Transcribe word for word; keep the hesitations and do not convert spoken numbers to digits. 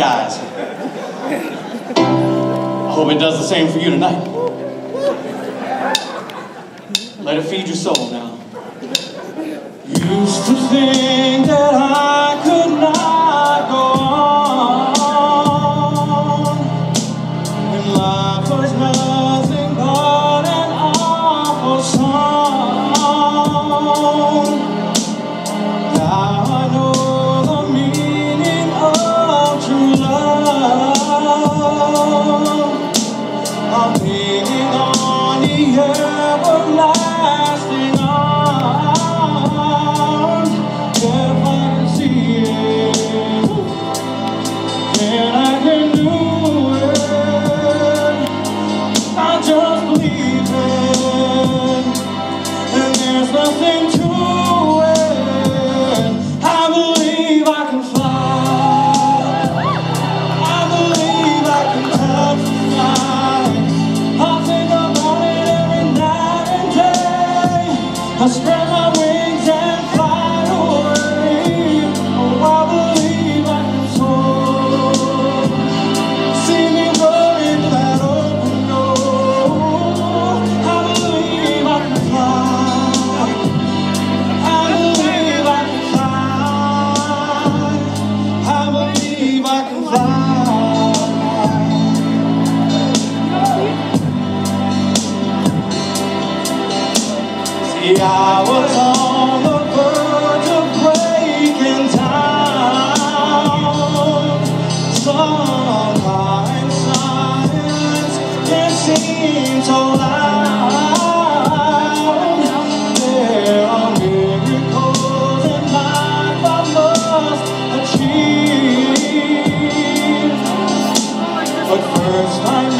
guys. I hope it does the same for you tonight. Let it feed your soul now. Used to think that I could not go on when life was nothing but an awful song. Now I know the meaning of true love. I'm leaning on the everlasting arms. If I can see it, and I can do it, I just believe it, and there's nothing to it. I believe I can fly. I believe I can touch the sky. I think about it every night and day. I spread my wings and fly away. Oh, I believe I can soar. See me running to that open door. I believe I can fly. I believe I can fly. I believe I can fly. See, I was on the verge of breaking down. Sometimes silence can seem so loud. There are miracles in life I must achieve, but first I